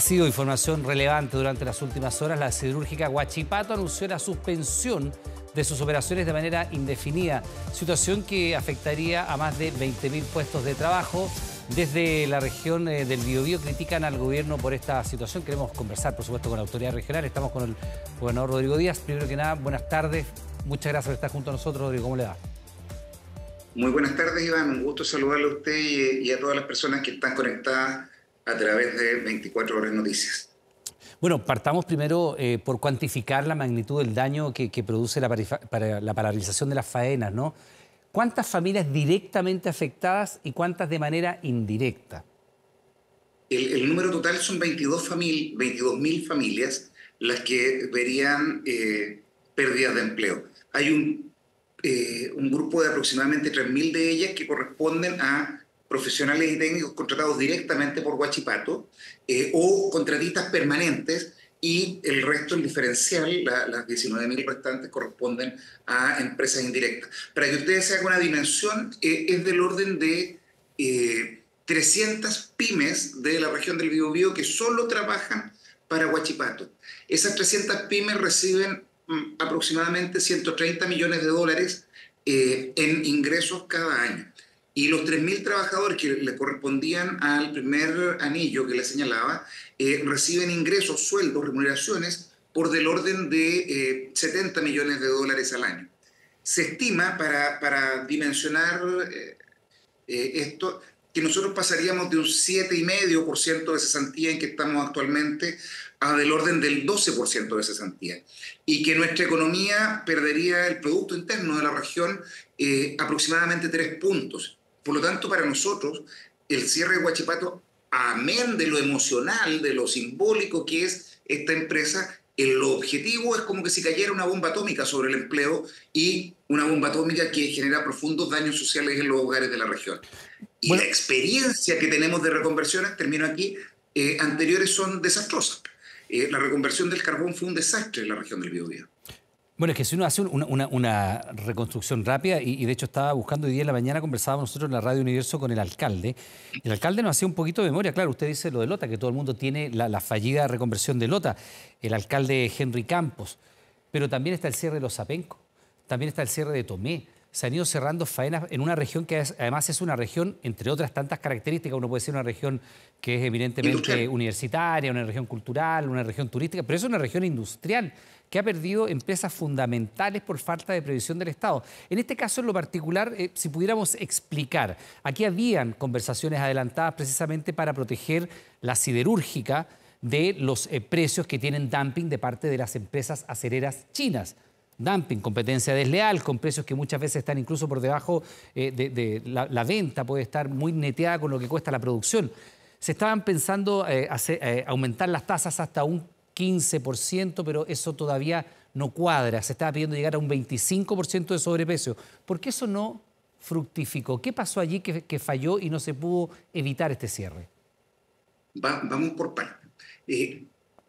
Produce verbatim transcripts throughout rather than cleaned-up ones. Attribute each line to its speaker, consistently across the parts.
Speaker 1: sido información relevante durante las últimas horas. La siderúrgica Huachipato anunció la suspensión de sus operaciones de manera indefinida, situación que afectaría a más de veinte mil puestos de trabajo. Desde la región eh, del Biobío critican al gobierno por esta situación. Queremos conversar, por supuesto, con la autoridad regional. Estamos con el gobernador Rodrigo Díaz. Primero que nada, buenas tardes. Muchas gracias por estar junto a nosotros, Rodrigo. ¿Cómo le va?
Speaker 2: Muy buenas tardes, Iván. Un gusto saludarle a usted y, y a todas las personas que están conectadas a través de veinticuatro horas Noticias.
Speaker 1: Bueno, partamos primero eh, por cuantificar la magnitud del daño que, que produce la, para la paralización de las faenas, ¿no? ¿Cuántas familias directamente afectadas y cuántas de manera indirecta?
Speaker 2: El, el número total son veintidós mil familias las que verían eh, pérdidas de empleo. Hay un, eh, un grupo de aproximadamente tres mil de ellas que corresponden a profesionales y técnicos contratados directamente por Huachipato eh, o contratistas permanentes, y el resto, el diferencial, la, las diecinueve mil restantes, corresponden a empresas indirectas. Para que ustedes se hagan una dimensión, eh, es del orden de eh, trescientas pymes de la región del Biobío que solo trabajan para Huachipato. Esas trescientas pymes reciben mm, aproximadamente ciento treinta millones de dólares eh, en ingresos cada año. Y los tres mil trabajadores que le correspondían al primer anillo que le señalaba, eh, reciben ingresos, sueldos, remuneraciones por del orden de eh, setenta millones de dólares al año. Se estima, para, para dimensionar eh, eh, esto, que nosotros pasaríamos de un siete coma cinco por ciento de cesantía en que estamos actualmente a del orden del doce por ciento de cesantía. Y que nuestra economía perdería el Producto Interno de la región eh, aproximadamente tres puntos. Por lo tanto, para nosotros, el cierre de Huachipato, amén de lo emocional, de lo simbólico que es esta empresa, el objetivo es como que si cayera una bomba atómica sobre el empleo, y una bomba atómica que genera profundos daños sociales en los hogares de la región. Y bueno, la experiencia que tenemos de reconversiones, termino aquí, eh, anteriores son desastrosas. Eh, la reconversión del carbón fue un desastre en la región del Biobío.
Speaker 1: Bueno, es que si uno hace una, una, una reconstrucción rápida, y, y de hecho estaba buscando hoy día en la mañana, conversábamos nosotros en la Radio Universo con el alcalde. El alcalde nos hacía un poquito de memoria. Claro, usted dice lo de Lota, que todo el mundo tiene la, la fallida reconversión de Lota. El alcalde Henry Campos. Pero también está el cierre de los Zapenco. También está el cierre de Tomé. Se han ido cerrando faenas en una región que es, además es una región, entre otras tantas características, uno puede decir una región que es eminentemente industrial, universitaria, una región cultural, una región turística, pero es una región industrial que ha perdido empresas fundamentales por falta de previsión del Estado. En este caso, en lo particular, eh, si pudiéramos explicar, aquí habían conversaciones adelantadas precisamente para proteger la siderúrgica de los eh, precios que tienen dumping de parte de las empresas acereras chinas. Dumping, competencia desleal, con precios que muchas veces están incluso por debajo eh, de, de la, la venta, puede estar muy neteada con lo que cuesta la producción. Se estaban pensando eh, hacer, eh, aumentar las tasas hasta un quince por ciento, pero eso todavía no cuadra. Se estaba pidiendo llegar a un veinticinco por ciento de sobreprecio. ¿Por qué eso no fructificó? ¿Qué pasó allí que, que falló y no se pudo evitar este cierre?
Speaker 2: Va, vamos por partes. Eh,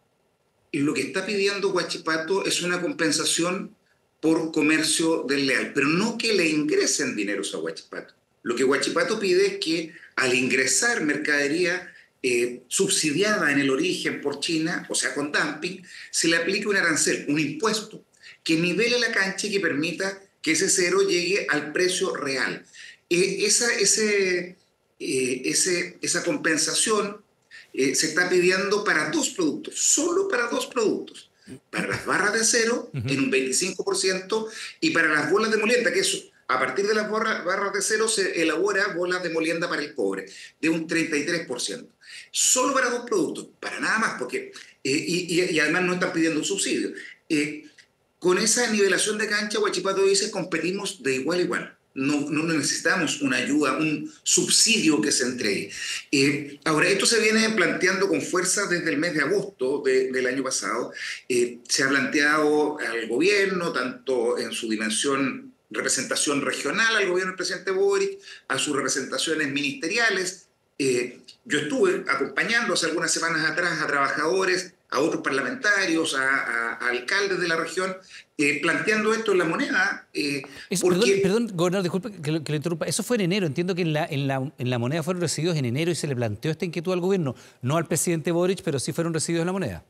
Speaker 2: lo que está pidiendo Huachipato es una compensación por comercio desleal, pero no que le ingresen dineros a Huachipato. Lo que Huachipato pide es que al ingresar mercadería eh, subsidiada en el origen por China, o sea, con dumping, se le aplique un arancel, un impuesto, que nivele la cancha y que permita que ese cero llegue al precio real. Eh, esa, ese, eh, ese, esa compensación Eh, se está pidiendo para dos productos, solo para dos productos. Para las barras de acero, uh-huh, en un veinticinco por ciento, y para las bolas de molienda, que eso, a partir de las barras, barras de acero se elabora bolas de molienda para el cobre, de un treinta y tres por ciento. Solo para dos productos, para nada más, porque eh, y, y, y además no están pidiendo un subsidio. Eh, con esa nivelación de cancha, Huachipato dice, competimos de igual a igual. No, no necesitamos una ayuda, un subsidio que se entregue. Eh, ahora, esto se viene planteando con fuerza desde el mes de agosto de, del año pasado. Eh, se ha planteado al gobierno, tanto en su dimensión representación regional, al gobierno del presidente Boric, a sus representaciones ministeriales. Eh, yo estuve acompañando hace algunas semanas atrás a trabajadores, a otros parlamentarios, a, a, a alcaldes de la región, eh, planteando esto en la moneda. Eh,
Speaker 1: Eso,
Speaker 2: porque,
Speaker 1: perdón, perdón, gobernador, disculpe que lo, que lo interrumpa. Eso fue en enero. Entiendo que en la, en, la, en la moneda fueron recibidos en enero y se le planteó esta inquietud al gobierno. No al presidente Boric, pero sí fueron recibidos en la moneda.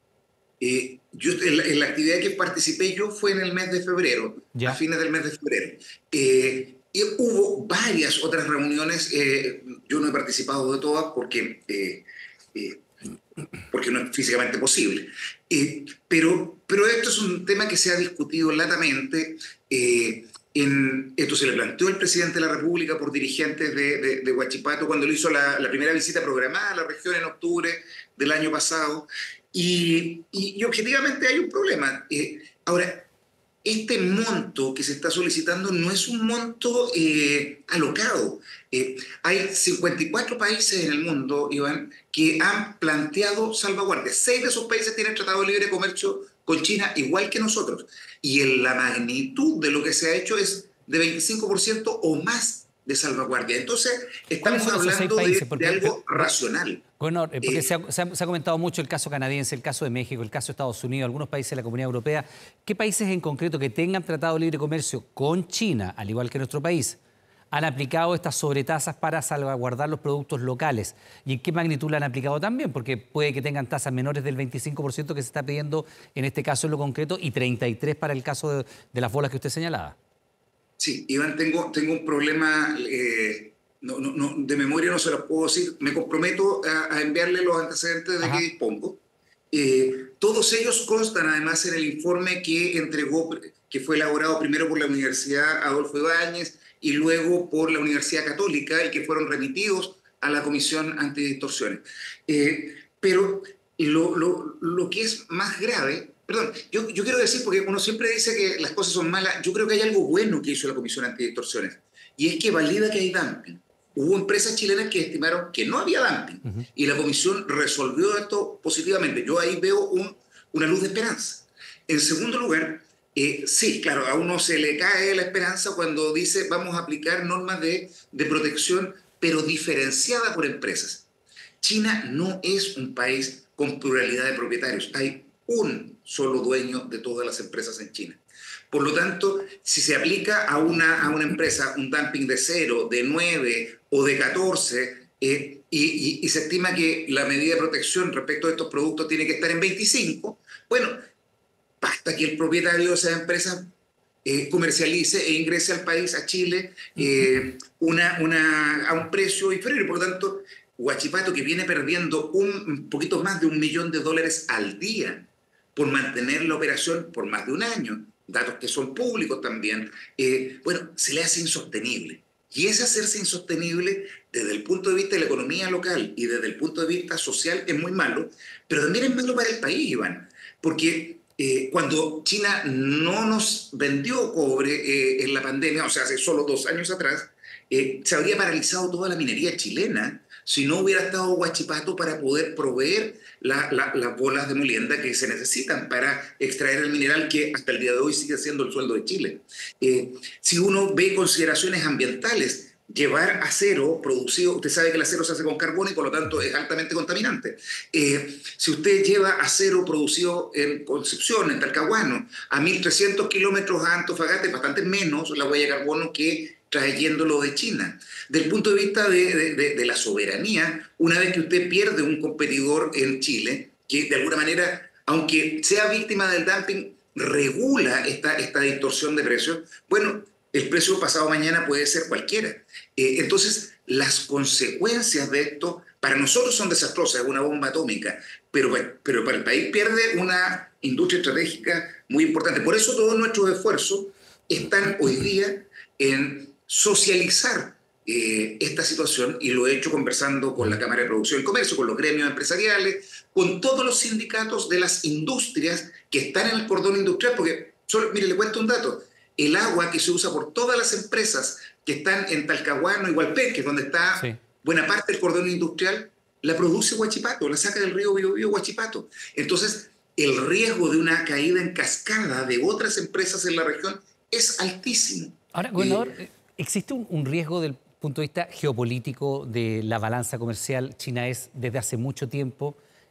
Speaker 2: Eh, yo, en, la, en la actividad que participé yo fue en el mes de febrero, a
Speaker 1: Ya.
Speaker 2: fines del mes de febrero. Eh, y hubo varias otras reuniones, eh, yo no he participado de todas porque, eh, eh, porque no es físicamente posible. Eh, pero, pero esto es un tema que se ha discutido latamente. Eh, en, esto se le planteó al presidente de la República por dirigentes de, de, de Huachipato cuando le hizo la, la primera visita programada a la región en octubre del año pasado. Y, y, y objetivamente hay un problema. Eh, ahora, este monto que se está solicitando no es un monto eh, alocado. Eh, hay cincuenta y cuatro países en el mundo, Iván, que han planteado salvaguardias. Seis de esos países tienen tratado de libre comercio con China, igual que nosotros. Y en la magnitud de lo que se ha hecho es de veinticinco por ciento o más de salvaguardia. Entonces,
Speaker 1: ¿Cuáles
Speaker 2: estamos
Speaker 1: son esos seis
Speaker 2: hablando de,
Speaker 1: países?
Speaker 2: de
Speaker 1: Porque,
Speaker 2: algo racional.
Speaker 1: Bueno, eh, porque
Speaker 2: Eh,
Speaker 1: se ha, se, ha, se ha comentado mucho el caso canadiense, el caso de México, el caso de Estados Unidos, algunos países de la Comunidad Europea. ¿Qué países en concreto que tengan tratado de libre comercio con China, al igual que nuestro país, han aplicado estas sobretasas para salvaguardar los productos locales? ¿Y en qué magnitud la han aplicado también? Porque puede que tengan tasas menores del veinticinco por ciento que se está pidiendo en este caso en lo concreto y treinta y tres por ciento para el caso de, de las bolas que usted señalaba.
Speaker 2: Sí, Iván, tengo, tengo un problema... Eh, No, no, no, de memoria no se los puedo decir. Me comprometo a, a enviarle los antecedentes de que
Speaker 1: Ajá.
Speaker 2: dispongo. Eh, todos ellos constan además en el informe que entregó, que fue elaborado primero por la Universidad Adolfo Ibáñez y luego por la Universidad Católica y que fueron remitidos a la Comisión Antidistorsiones. Eh, pero lo, lo, lo que es más grave, perdón, yo, yo quiero decir, porque uno siempre dice que las cosas son malas, yo creo que hay algo bueno que hizo la Comisión Antidistorsiones y es que valida que hay dumping. Hubo empresas chilenas que estimaron que no había dumping uh-huh. y la Comisión resolvió esto positivamente. Yo ahí veo un, una luz de esperanza. En segundo lugar, eh, sí, claro, a uno se le cae la esperanza cuando dice vamos a aplicar normas de, de protección, pero diferenciada por empresas. China no es un país con pluralidad de propietarios. Hay un solo dueño de todas las empresas en China. Por lo tanto, si se aplica a una, a una empresa un dumping de cero, de nueve o de catorce, eh, y, y, y se estima que la medida de protección respecto a estos productos tiene que estar en veinticinco, bueno, basta que el propietario de esas empresas eh, comercialice e ingrese al país, a Chile, eh, una, una, a un precio inferior. Por lo tanto, Huachipato, que viene perdiendo un poquito más de un millón de dólares al día por mantener la operación por más de un año, datos que son públicos también, eh, bueno, se le hace insostenible. Y ese hacerse insostenible desde el punto de vista de la economía local y desde el punto de vista social es muy malo, pero también es malo para el país, Iván, porque eh, cuando China no nos vendió cobre eh, en la pandemia, o sea, hace solo dos años atrás, eh, se habría paralizado toda la minería chilena si no hubiera estado Huachipato para poder proveer las la, la bolas de molienda que se necesitan para extraer el mineral que hasta el día de hoy sigue siendo el sueldo de Chile. Eh, si uno ve consideraciones ambientales, llevar acero producido, usted sabe que el acero se hace con carbón y por lo tanto es altamente contaminante. Eh, si usted lleva acero producido en Concepción, en Talcahuano, a mil trescientos kilómetros a Antofagasta, es bastante menos la huella de carbono que trayéndolo de China. Del punto de vista de, de, de, de la soberanía, una vez que usted pierde un competidor en Chile, que de alguna manera, aunque sea víctima del dumping, regula esta, esta distorsión de precios, bueno, el precio pasado mañana puede ser cualquiera. Eh, entonces, las consecuencias de esto para nosotros son desastrosas, es una bomba atómica, pero, pero para el país pierde una industria estratégica muy importante. Por eso todos nuestros esfuerzos están hoy día en socializar eh, esta situación, y lo he hecho conversando con la Cámara de Producción y Comercio, con los gremios empresariales, con todos los sindicatos de las industrias que están en el cordón industrial, porque, solo, mire, le cuento un dato, el agua que se usa por todas las empresas que están en Talcahuano y Hualpén, que es donde está sí. buena parte del cordón industrial, la produce Huachipato, la saca del río Biobío Huachipato. Entonces, el riesgo de una caída en cascada de otras empresas en la región es altísimo.
Speaker 1: Ahora, gobernador, eh, ¿existe un, un riesgo del punto de vista geopolítico de la balanza comercial? China es desde hace mucho tiempo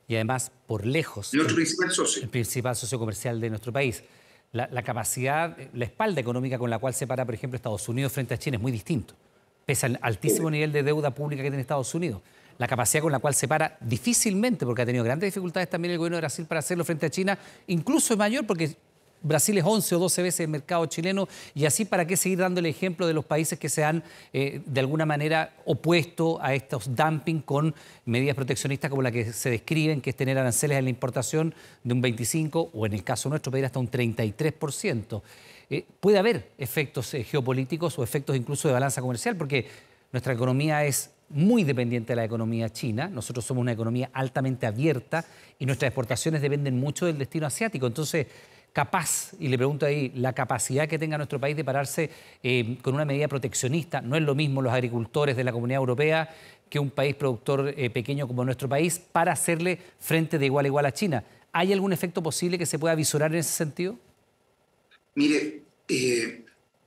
Speaker 1: y además por lejos
Speaker 2: Nuestro
Speaker 1: el,
Speaker 2: principal socio.
Speaker 1: el principal socio comercial de nuestro país. La, la capacidad, la espalda económica con la cual se para, por ejemplo, Estados Unidos frente a China es muy distinto. Pese al altísimo nivel de deuda pública que tiene Estados Unidos. La capacidad con la cual se para difícilmente, porque ha tenido grandes dificultades también el gobierno de Brasil para hacerlo frente a China, incluso es mayor porque Brasil es once o doce veces el mercado chileno, y así para qué seguir dando el ejemplo de los países que se han eh, de alguna manera opuesto a estos dumping con medidas proteccionistas como la que se describen, que es tener aranceles en la importación de un veinticinco o en el caso nuestro pedir hasta un treinta y tres por ciento. Eh, puede haber efectos eh, geopolíticos o efectos incluso de balanza comercial, porque nuestra economía es muy dependiente de la economía china. Nosotros somos una economía altamente abierta y nuestras exportaciones dependen mucho del destino asiático. Entonces, capaz, y le pregunto ahí, la capacidad que tenga nuestro país de pararse eh, con una medida proteccionista, no es lo mismo los agricultores de la Comunidad Europea que un país productor eh, pequeño como nuestro país, para hacerle frente de igual a igual a China. ¿Hay algún efecto posible que se pueda visorar en ese sentido?
Speaker 2: Mire, eh,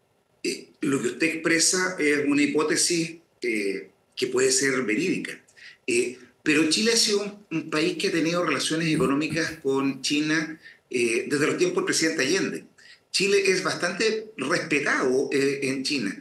Speaker 2: eh, lo que usted expresa es una hipótesis eh, que puede ser verídica. Eh, pero Chile ha sido un, un país que ha tenido relaciones económicas con China eh, desde los tiempos del presidente Allende. Chile es bastante respetado eh, en China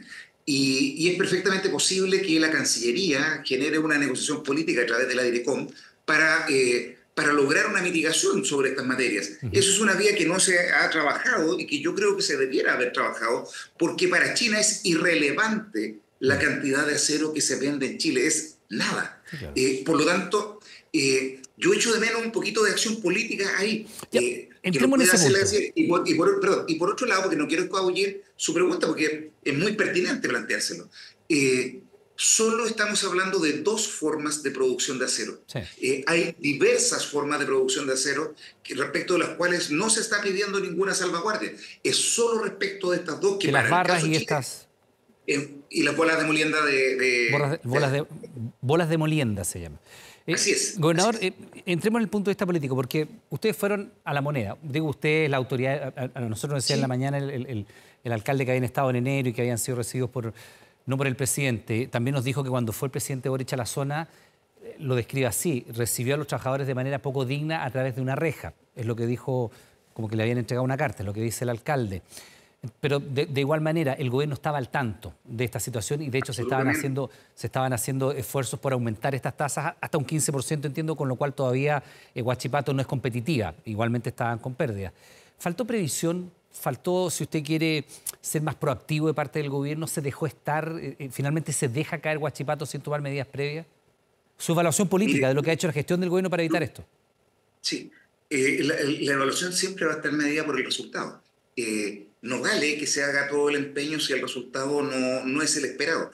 Speaker 2: y, y es perfectamente posible que la Cancillería genere una negociación política a través de la DIRECOM para... Eh, para lograr una mitigación sobre estas materias. Uh-huh. Eso es una vía que no se ha trabajado y que yo creo que se debiera haber trabajado, porque para China es irrelevante la cantidad de acero que se vende en Chile, es nada. Sí, claro. eh, por lo tanto, eh, yo echo de menos un poquito de acción política ahí.
Speaker 1: Ya,
Speaker 2: eh,
Speaker 1: entremos en ese punto.
Speaker 2: Decir, y, por, y, por, perdón, y por otro lado, porque no quiero escabullir su pregunta, porque es muy pertinente planteárselo. Eh, Solo estamos hablando de dos formas de producción de acero. Sí. Eh, hay diversas formas de producción de acero que, respecto de las cuales no se está pidiendo ninguna salvaguardia. Es solo respecto de estas dos que
Speaker 1: de
Speaker 2: para
Speaker 1: las barras
Speaker 2: el caso
Speaker 1: y
Speaker 2: Chile,
Speaker 1: estas...
Speaker 2: Eh, y las bolas de molienda de... de,
Speaker 1: bolas, de, bolas, de, bolas de molienda se llama. Eh,
Speaker 2: así es.
Speaker 1: Gobernador,
Speaker 2: así es.
Speaker 1: Eh, entremos en el punto de vista político, porque ustedes fueron a La Moneda. Digo, usted es la autoridad, a, a nosotros nos decía sí. en la mañana el, el, el, el alcalde que habían estado en enero y que habían sido recibidos por... no por el presidente. También nos dijo que cuando fue el presidente Boric a la zona, lo describe así, recibió a los trabajadores de manera poco digna a través de una reja. Es lo que dijo, como que le habían entregado una carta, es lo que dice el alcalde. Pero de, de igual manera, el gobierno estaba al tanto de esta situación y de hecho se estaban, haciendo, se estaban haciendo esfuerzos por aumentar estas tasas hasta un quince por ciento, entiendo, con lo cual todavía eh, Huachipato no es competitiva. Igualmente estaban con pérdidas. ¿Faltó previsión? ¿Faltó, si usted quiere, ser más proactivo de parte del gobierno? ¿Se dejó estar? Eh, ¿Finalmente se deja caer Huachipato sin tomar medidas previas? Su evaluación política. Mire, de lo que ha hecho la gestión del gobierno para evitar esto.
Speaker 2: Sí, eh, la, la evaluación siempre va a estar medida por el resultado. Eh, no vale que se haga todo el empeño si el resultado no, no es el esperado.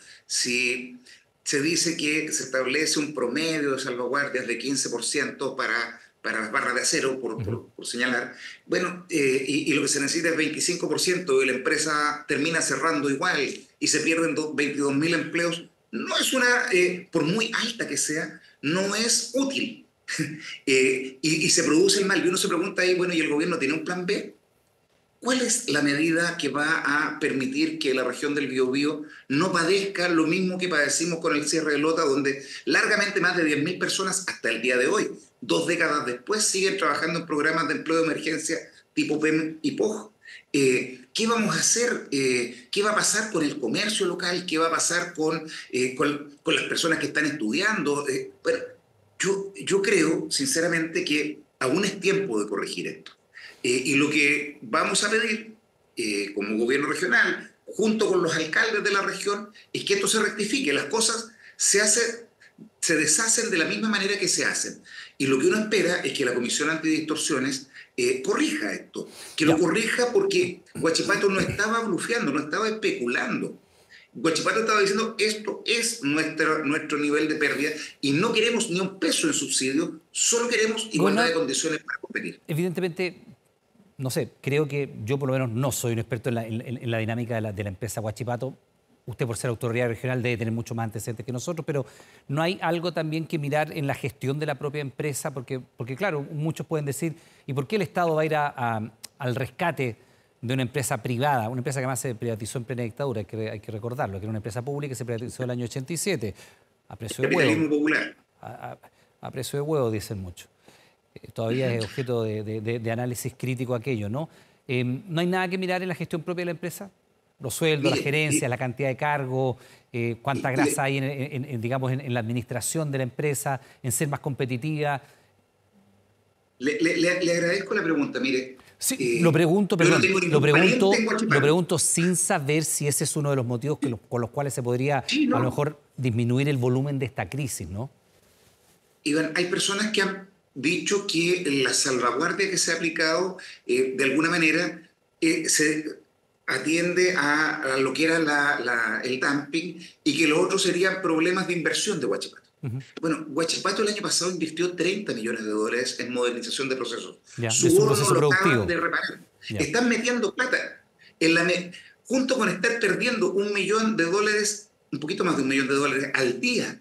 Speaker 2: Si se dice que se establece un promedio de salvaguardias de quince por ciento para... para las barras de acero, por, uh-huh. por, por señalar, bueno, eh, y, y lo que se necesita es veinticinco por ciento y la empresa termina cerrando igual y se pierden veintidós mil empleos, no es una, eh, por muy alta que sea, no es útil. eh, y, y se produce el mal. Y uno se pregunta ahí, bueno, ¿y el gobierno tiene un plan B? ¿Cuál es la medida que va a permitir que la región del Biobío no padezca lo mismo que padecimos con el cierre de Lota, donde largamente más de diez mil personas hasta el día de hoy, dos décadas después, siguen trabajando en programas de empleo de emergencia tipo P E M y P O G? Eh, ¿Qué vamos a hacer? Eh, ¿Qué va a pasar con el comercio local? ¿Qué va a pasar con, eh, con, con las personas que están estudiando? Eh, bueno, yo, yo creo, sinceramente, que aún es tiempo de corregir esto. Eh, y lo que vamos a pedir eh, como gobierno regional, junto con los alcaldes de la región, es que esto se rectifique. Las cosas se, hace, se deshacen de la misma manera que se hacen. Y lo que uno espera es que la Comisión Antidistorsiones eh, corrija esto. Que lo corrija porque Huachipato no estaba blufeando, no estaba especulando. Huachipato estaba diciendo, esto es nuestro, nuestro nivel de pérdida y no queremos ni un peso en subsidio, solo queremos igualdad bueno, de condiciones para competir.
Speaker 1: Evidentemente... No sé, creo que yo por lo menos no soy un experto en la, en, en la dinámica de la, de la empresa Huachipato. Usted, por ser autoridad regional, debe tener mucho más antecedentes que nosotros, pero ¿no hay algo también que mirar en la gestión de la propia empresa? Porque, porque claro, muchos pueden decir, ¿y por qué el Estado va a ir a, a, al rescate de una empresa privada? Una empresa que además se privatizó en plena dictadura, hay que, hay que recordarlo, que era una empresa pública que se privatizó en el año ochenta y siete, a precio de huevo.
Speaker 2: Popular.
Speaker 1: A, a, a precio de huevo, dicen muchos. todavía es objeto de, de, de, de análisis crítico aquello, ¿no? Eh, ¿No hay nada que mirar en la gestión propia de la empresa? Los sueldos,
Speaker 2: Mire,
Speaker 1: la gerencia,
Speaker 2: y,
Speaker 1: la cantidad de cargos, eh, cuánta
Speaker 2: y
Speaker 1: grasa
Speaker 2: le,
Speaker 1: hay en, en- en, digamos, en, en la administración de la empresa, en ser más competitiva.
Speaker 2: le, le- le- le agradezco la pregunta. Mire,
Speaker 1: Sí, lo
Speaker 2: eh,
Speaker 1: pregunto,
Speaker 2: yo no
Speaker 1: perdón,
Speaker 2: tengo
Speaker 1: lo
Speaker 2: ningún pariente en
Speaker 1: pregunto, lo
Speaker 2: Huachipato.
Speaker 1: pregunto sin saber si ese es uno de los motivos que los- con los cuales se podría
Speaker 2: Sí,
Speaker 1: a lo
Speaker 2: no.
Speaker 1: mejor disminuir el volumen de esta crisis, ¿no?
Speaker 2: Iván, hay personas que han dicho que la salvaguardia que se ha aplicado, eh, de alguna manera, eh, se atiende a, a lo que era la- la- el dumping y que lo otro serían problemas de inversión de Huachipato.
Speaker 1: Ujú.
Speaker 2: Bueno, Huachipato el año pasado invirtió treinta millones de dólares en modernización de procesos.
Speaker 1: Ya, de
Speaker 2: Su
Speaker 1: su
Speaker 2: horno
Speaker 1: proceso
Speaker 2: lo acaban
Speaker 1: productivo.
Speaker 2: de reparar.
Speaker 1: Ya.
Speaker 2: Están metiendo plata. En la me- junto con estar perdiendo un millón de dólares, un poquito más de un millón de dólares al día,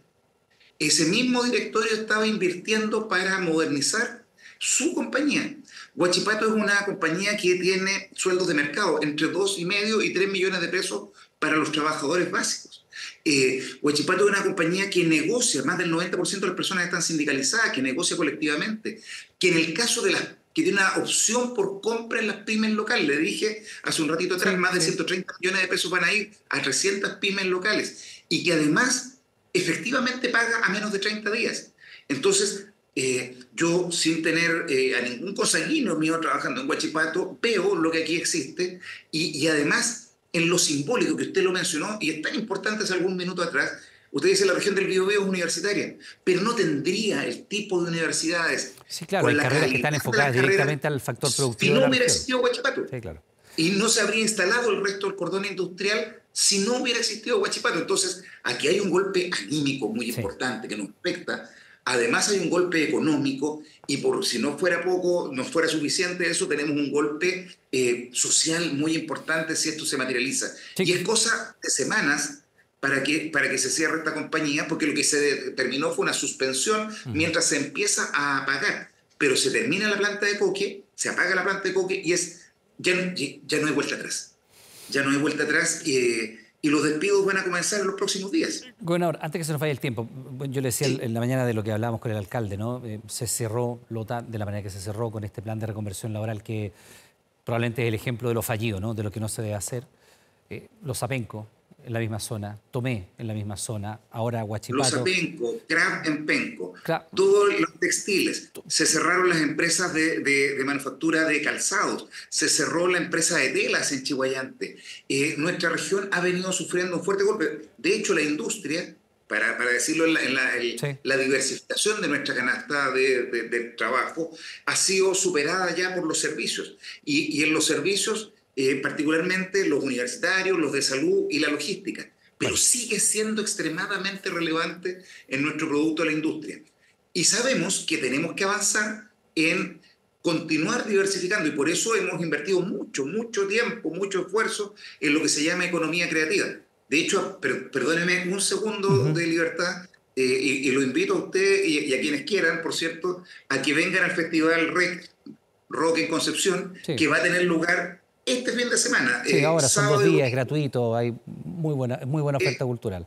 Speaker 2: ese mismo directorio estaba invirtiendo para modernizar su compañía. Huachipato es una compañía que tiene sueldos de mercado entre dos y medio y tres millones de pesos para los trabajadores básicos. Eh, Huachipato es una compañía que negocia, más del noventa por ciento de las personas están sindicalizadas, que negocia colectivamente, que en el caso de las que tiene una opción por compra en las pymes locales. Le dije hace un ratito atrás,
Speaker 1: Sí,
Speaker 2: más de
Speaker 1: sí.
Speaker 2: ciento treinta millones de pesos van a ir a trescientas pymes locales y que además efectivamente paga a menos de treinta días. Entonces, eh, yo sin tener eh, a ningún consanguíneo mío trabajando en Huachipato, veo lo que aquí existe y, y además en lo simbólico que usted lo mencionó, y es tan importante hace algún minuto atrás, usted dice la región del Biobío es universitaria, pero no tendría el tipo de universidades
Speaker 1: Sí, claro, hay
Speaker 2: con la
Speaker 1: carreras que
Speaker 2: calidad
Speaker 1: están
Speaker 2: de las
Speaker 1: enfocadas
Speaker 2: carreras
Speaker 1: directamente al factor
Speaker 2: si
Speaker 1: productivo de
Speaker 2: no
Speaker 1: la
Speaker 2: hubiera
Speaker 1: región.
Speaker 2: existido Huachipato.
Speaker 1: Sí, claro.
Speaker 2: Y no se habría instalado el resto del cordón industrial si no hubiera existido Huachipato. Entonces, aquí hay un golpe anímico muy
Speaker 1: Sí.
Speaker 2: importante que nos afecta. Además hay un golpe económico y por si no fuera poco, no fuera suficiente eso, tenemos un golpe eh, social muy importante si esto se materializa.
Speaker 1: Sí.
Speaker 2: Y es cosa de semanas para que, para que se cierre esta compañía, porque lo que se determinó fue una suspensión
Speaker 1: Ujú.
Speaker 2: mientras se empieza a pagar. Pero se termina la planta de coque, se apaga la planta de coque y es ya, no- ya no hay vuelta atrás. Ya no hay vuelta atrás eh, y los despidos van a comenzar en los próximos días.
Speaker 1: Gobernador, antes que se nos vaya el tiempo, bueno, yo le decía
Speaker 2: Sí.
Speaker 1: en la mañana de lo que hablábamos con el alcalde, ¿no? Eh, se cerró Lota de la manera que se cerró con este plan de reconversión laboral que probablemente es el ejemplo de lo fallido, ¿no? De lo que no se debe hacer. Eh, los Apenco en la misma zona, Tomé en la misma zona, ahora
Speaker 2: Los
Speaker 1: Huachipato.
Speaker 2: Apenco, Crab en Penco,
Speaker 1: Claro,
Speaker 2: todos los textiles. Se cerraron las empresas de, de- de manufactura de calzados. Se cerró la empresa de telas en Chihuayante. Eh, nuestra región ha venido sufriendo un fuerte golpe. De hecho, la industria, para, para decirlo en la, en la- el-
Speaker 1: sí.
Speaker 2: la diversificación de nuestra canasta de, de- de trabajo, ha sido superada ya por los servicios. Y, y en los servicios, eh, particularmente los universitarios, los de salud y la logística. Pero
Speaker 1: Bueno.
Speaker 2: sigue siendo extremadamente relevante en nuestro producto de la industria. Y sabemos que tenemos que avanzar en continuar diversificando y por eso hemos invertido mucho, mucho tiempo, mucho esfuerzo en lo que se llama economía creativa. De hecho, per, perdóneme un segundo
Speaker 1: Ujú.
Speaker 2: de libertad eh, y, y lo invito a usted y, y a quienes quieran, por cierto, a que vengan al Festival R E C Rock en Concepción,
Speaker 1: Sí.
Speaker 2: que va a tener lugar este fin de semana.
Speaker 1: Sí,
Speaker 2: eh,
Speaker 1: ahora son dos
Speaker 2: sábado y
Speaker 1: días, es
Speaker 2: domingo.
Speaker 1: gratuito, hay muy buena, muy buena oferta
Speaker 2: Eh,
Speaker 1: cultural.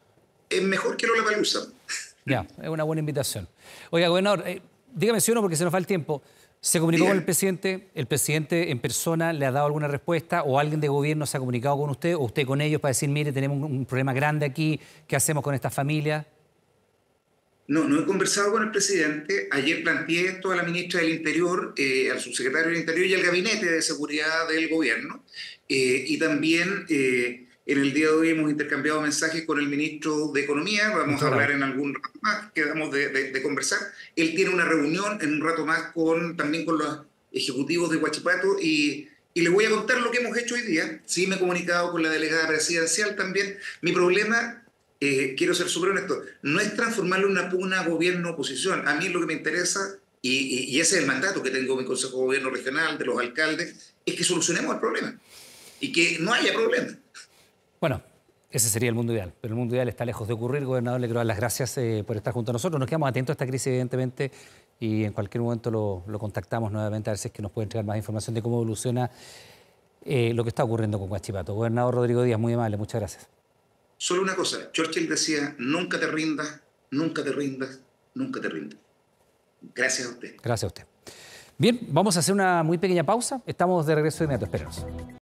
Speaker 2: Es mejor que Lollapalooza.
Speaker 1: Ya, es una buena invitación. Oiga, gobernador, eh, dígame si o no, porque se nos va el tiempo. ¿Se comunicó
Speaker 2: Diga.
Speaker 1: con el presidente? ¿El presidente en persona le ha dado alguna respuesta? ¿O alguien de gobierno se ha comunicado con usted? ¿O usted con ellos para decir, mire, tenemos un, un problema grande aquí, ¿qué hacemos con estas familias?
Speaker 2: No, no he conversado con el presidente. Ayer planteé esto a la ministra del Interior, eh, al subsecretario del Interior y al gabinete de seguridad del gobierno. Eh, y también eh, en el día de hoy hemos intercambiado mensajes con el ministro de Economía. Vamos
Speaker 1: Muchas
Speaker 2: a hablar
Speaker 1: gracias.
Speaker 2: en algún rato más, quedamos de, de- de conversar. Él tiene una reunión en un rato más con, también con los ejecutivos de Huachipato y, y les voy a contar lo que hemos hecho hoy día. Sí, me he comunicado con la delegada presidencial también. Mi problema... Eh, quiero ser súper honesto, no es transformarlo en una pugna gobierno-oposición. A mí lo que me interesa, y, y, y ese es el mandato que tengo en mi Consejo de Gobierno Regional, de los alcaldes, es que solucionemos el problema y que no haya problema.
Speaker 1: Bueno, ese sería el mundo ideal, pero el mundo ideal está lejos de ocurrir. Gobernador, le quiero dar las gracias eh, por estar junto a nosotros. Nos quedamos atentos a esta crisis, evidentemente, y en cualquier momento lo, lo contactamos nuevamente a ver si es que nos puede entregar más información de cómo evoluciona eh, lo que está ocurriendo con Huachipato. Gobernador Rodrigo Díaz, muy amable, muchas gracias.
Speaker 2: Solo una cosa, Churchill decía, nunca te rindas, nunca te rindas, nunca te rindas. Gracias a usted.
Speaker 1: Gracias a usted. Bien, vamos a hacer una muy pequeña pausa. Estamos de regreso de inmediato. Espérenos.